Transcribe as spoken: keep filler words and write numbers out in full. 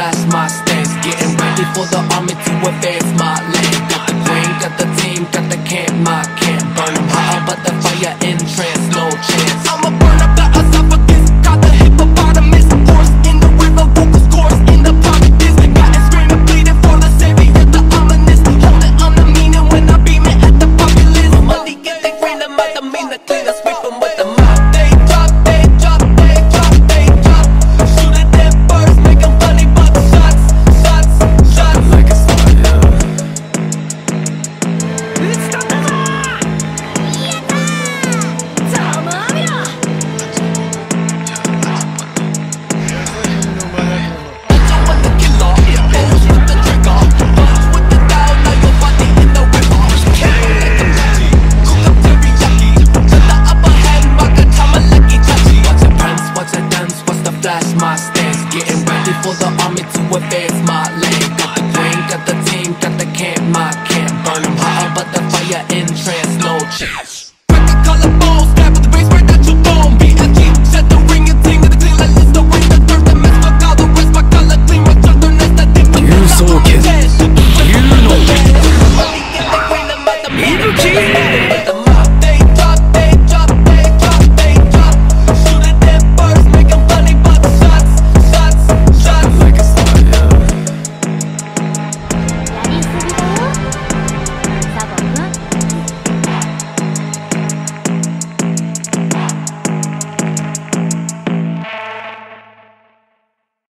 flash my stance, getting ready for the army to advance my land. Got the green, got the team, got the camp, my camp. Burn 'em hotter, but the fire in trance, no chance. I'ma burn up the esophagus, got the hippopotamus. Horse in the river, vocal scores in the pocket. Got it screaming, bleeding for the savior, the ominous. Hold it on the meaning when I beam it at the populace. Money get they green, the might mean the clean, I sweep 'em with the mouth. They drop, they drop, they drop, they drop. Shoot at them birds, make 'em funny, but shots, shots, shots. Like a star, yeah. Flash my stance, getting ready for the army to advance my land. Got the green, got the team, got the camp, my camp. Burn 'em hotter, but the fire in trance, no chance.